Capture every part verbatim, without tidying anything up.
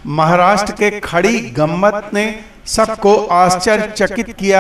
महाराष्ट्र के खड़ी गम्मत ने सबको आश्चर्यचकित किया।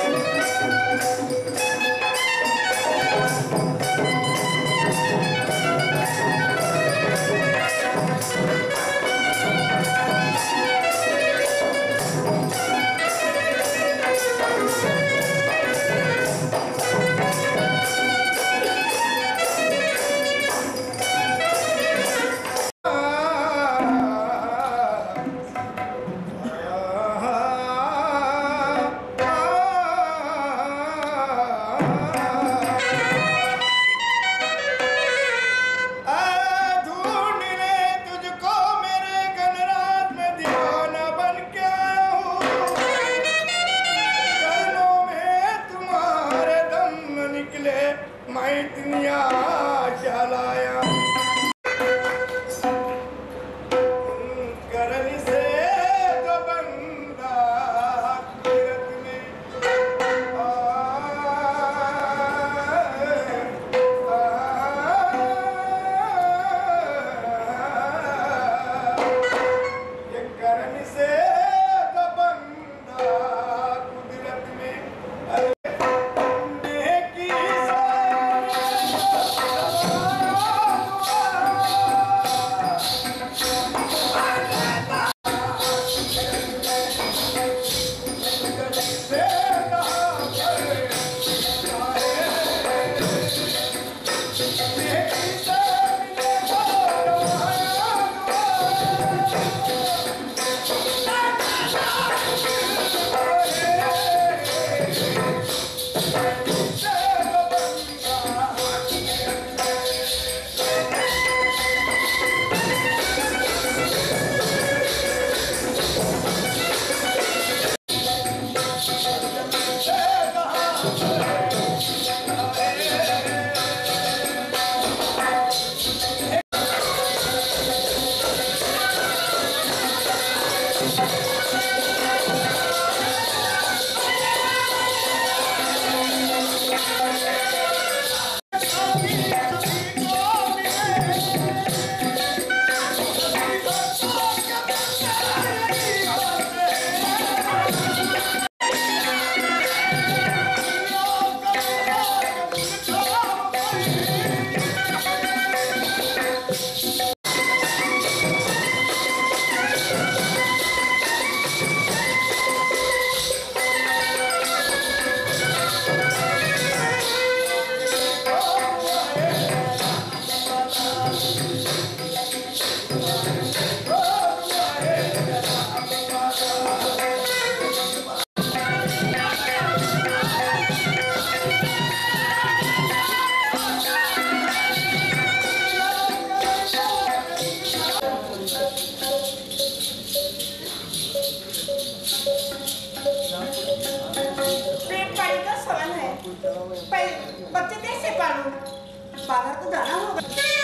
बच्चे कैसे पालूं? बाहर तो जाना होगा।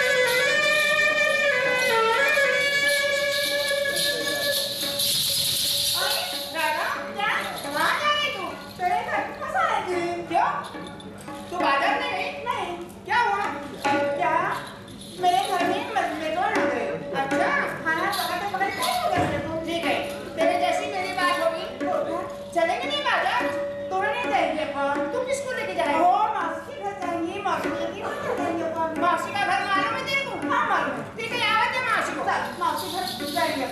राधा, क्या? कहाँ जा रही तू? तेरे घर पे फंसा है तू? क्यों? तू बाजार में गई? नहीं। क्या हुआ? क्या? मेरे घर में मजदूर आ गए। अच्छा, खाना पकाते पकाते कहीं हो गए तू? ठीक है। तेरे जैसी मेरी बात होगी तो तू चलेंगे नहीं बाजार? तोड़े नहीं जाएंगे अपन। तू किसको लेके जाएगी? ओ मासी घर जाएंगी, मासी की घर जाएंगे अपन। मासी का घर मालूम है तेरे को? हाँ मालूम है। ठीक है, आवाज़ दे मासी को। चल, मासी घर जाएंगे।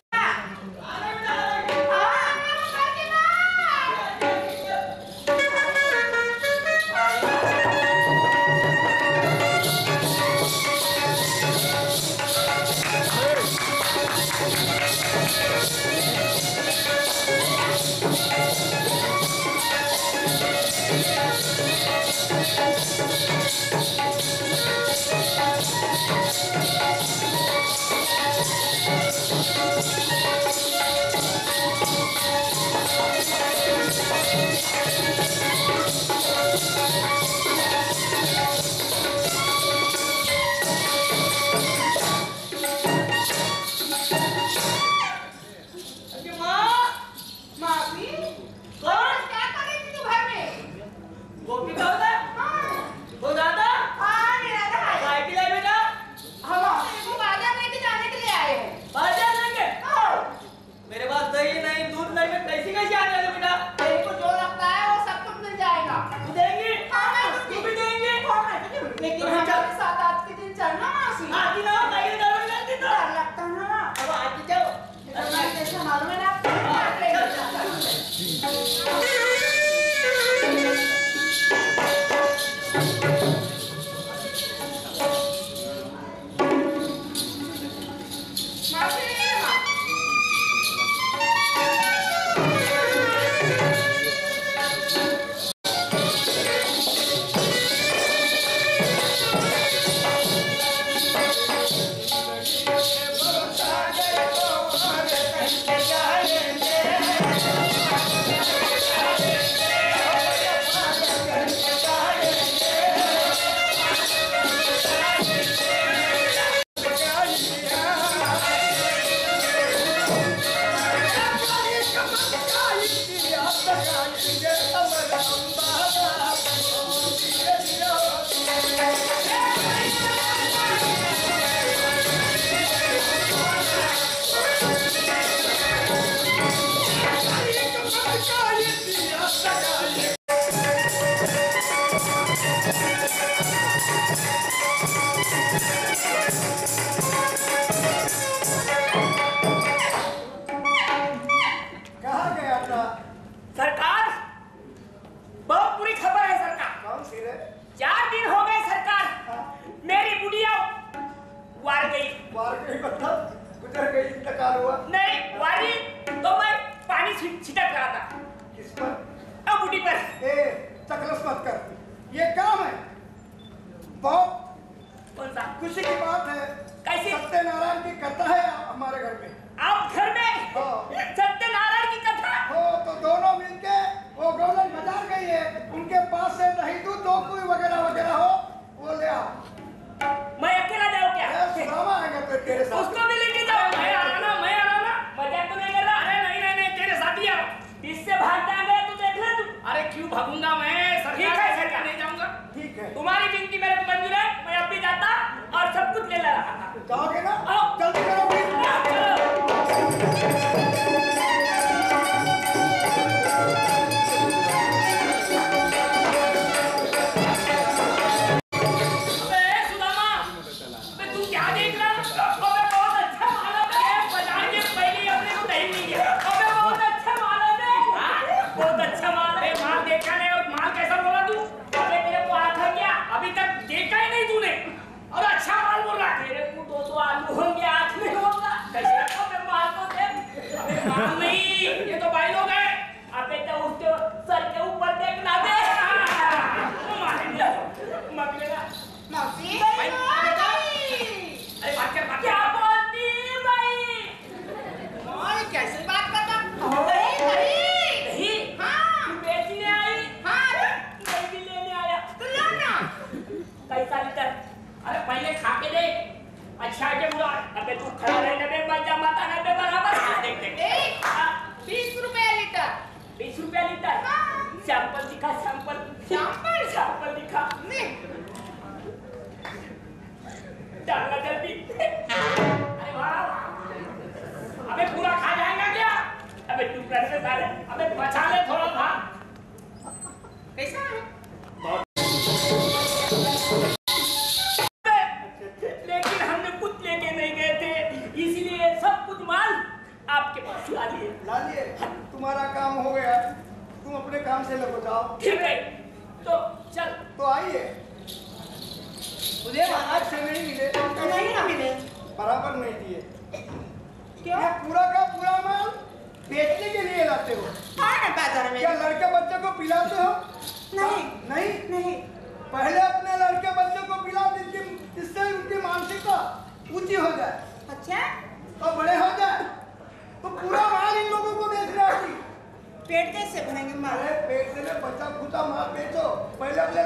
सरकार, बहुत बुरी खबर है सरकार। कौन सी रे? चार दिन हो गए सरकार, मेरी बुढ़िया वार गई। वार गई मतलब गुजर गई, इंतकाल हुआ? नहीं, वारी तो मैं पानी छिटक रहा था। किस पर? अब बुढ़ी पर। ए, चकलस मत कर, ये काम है बहुत कौन सा? खुशी की बात है। कैसी? सत्यनारायण की कथा है हमारे घर में। आप घर में हाँ। सत्यनारायण की कथा हो तो दोनों मिलके वो गोलन बाजार गई है, उनके पास से दही दूध दो कोई वगैरह वगैरह हो वो ले आओ। मैं अकेला जाऊँ क्या? सुदामा आएगा तो तेरे साथ। उसको भी लेके जाओ। मैं आ रहा ना, मैं आ रहा ना, मजाक तो नहीं कर रहा। अरे नहीं नहीं नहीं, तेरे साथ ही आओ। इससे भाग जाएंगे तू देख ले तू। अरे क्यों भागूंगा मैं? ठीक है सरकार, नहीं जाऊंगा। ठीक है, तुम्हारी विनती मेरे को मंजूर है। मैं अब भी जाता और सब कुछ ले ला रहा था। जाओगे ना? आओ। जल्दी करो प्लीज। चलो। ये तो भाई लोग हैं। अबे तो उसके सर के ऊपर देखना दे। मारेंगे मगलेगा। मौसी भाई, भाई अरे बात कर, बात क्या बोलती भाई? और कैसे बात करता? दही दही दही? हाँ बेचने आई? हाँ दही भी लेने आया। तो लो ना। कैसा लीटर? अरे पहले खा के देख। अच्छा है बुरा। अबे तू खड़ा रहने में मजा मत आने में बराबर। देख देख एक बीस रुपए लीटर। बीस रुपया लीटर। सैंपल दिखा, सैंपल सैंपल? सैंपल दिखा। नहीं डालना जल्दी। अरे वाह, अबे पूरा खा जाएगा क्या? अबे चुप रह से साले। अबे बचा ले थोड़ा भाग। कैसा है? लेकिन हमने कुछ लेके नहीं गए थे, इसलिए सब कुछ माल आपके पास ला लिए। ला लिए? तुम्हारा काम हो गया, तुम अपने काम से लगो जाओ। ठीक है, तो चल। तो आइए। मुझे महाराज से नहीं मिले। नहीं ना मिले। बराबर नहीं दिए। क्यों? ये पूरा का पूरा माल बेचने के लिए लाते हो? हाँ ना बाजार में। क्या लड़के बच्चे को पिलाते हो? नहीं नहीं नहीं। पहले अपने लड़के बच्चे को पिला दीजिए, जिससे उनकी मानसिकता ऊंची हो जाए अच्छा और बड़े हो जाए। तो पूरा माल इन लोगों को बेचना है। पेट कैसे भरेंगे माल? अरे पेट से बचा खुचा माल बेचो पहले अपने।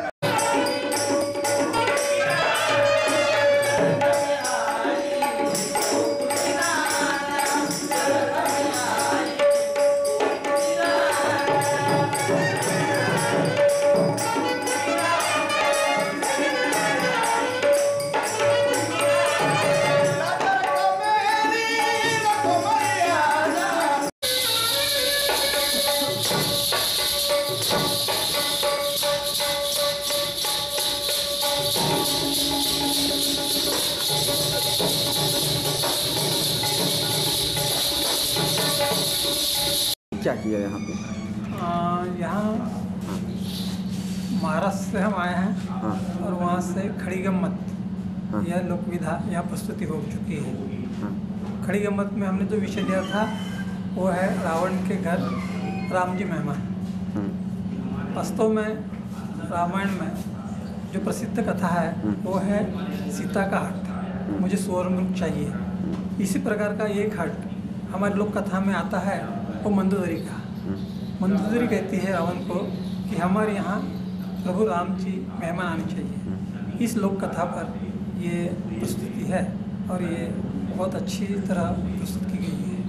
क्या किया यहाँ पे? यहाँ महाराष्ट्र से हम आए हैं हाँ और वहाँ से खड़ी गम्मत हाँ यह लोक विधा यहाँ प्रस्तुति हो चुकी है। हाँ खड़ी गम्मत में हमने जो विषय लिया था वो है रावण के घर राम जी मेहमान। हाँ वास्तव में रामायण में जो प्रसिद्ध कथा है वो है सीता का हट, मुझे स्वर्ण चाहिए। इसी प्रकार का एक हट हमारे लोक कथा में आता है, वो मंदोदरी का। मंदोदरी कहती है रावण को कि हमारे यहाँ प्रभु राम जी मेहमान आने चाहिए। इस लोक कथा पर ये प्रस्तुति है और ये बहुत अच्छी तरह प्रस्तुत की गई है।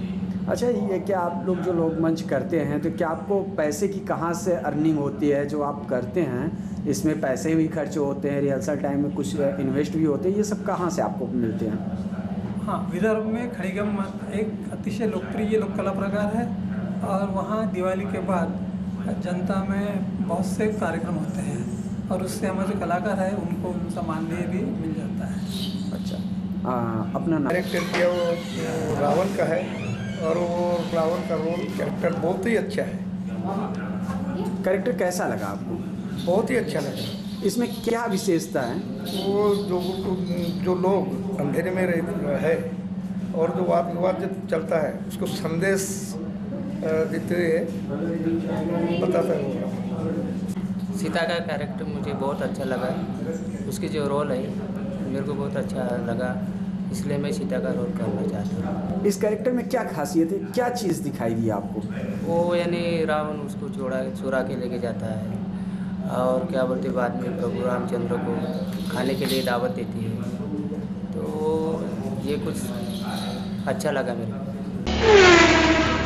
अच्छा, ये क्या आप लोग जो लोग मंच करते हैं तो क्या आपको पैसे की कहाँ से अर्निंग होती है? जो आप करते हैं इसमें पैसे भी खर्च होते हैं, रिहर्सल टाइम में कुछ इन्वेस्ट भी होते हैं, ये सब कहाँ से आपको मिलते हैं? हाँ, विदर्भ में खड़ीगम एक अतिशय लोकप्रिय लोक कला प्रकार है और वहाँ दिवाली के बाद जनता में बहुत से कार्यक्रम होते हैं और उससे हमारे जो कलाकार है उनको उनका मानदेय भी मिल जाता है। अच्छा, आ, अपना नाम? कैरेक्टर किया वो रावण का है और वो रावण का रोल कैरेक्टर बहुत ही अच्छा है। कैरेक्टर कैसा लगा आपको? बहुत ही अच्छा लगा। इसमें क्या विशेषता है? वो जो जो लोग अंधेरे में रह है और जो वाद विवाद जब चलता है उसको संदेश देते हुए बताता है वो। सीता का कैरेक्टर मुझे बहुत अच्छा लगा, उसकी जो रोल है मेरे को बहुत अच्छा लगा, इसलिए मैं सीता का रोल करना चाहता हूँ। इस कैरेक्टर में क्या खासियत है, क्या चीज़ दिखाई दी आपको? वो यानी रावण उसको चोरा चुरा के लेके जाता है और क्या बोलते बाद में प्रभु रामचंद्र को खाने के लिए दावत देती है, तो ये कुछ अच्छा लगा मेरे को।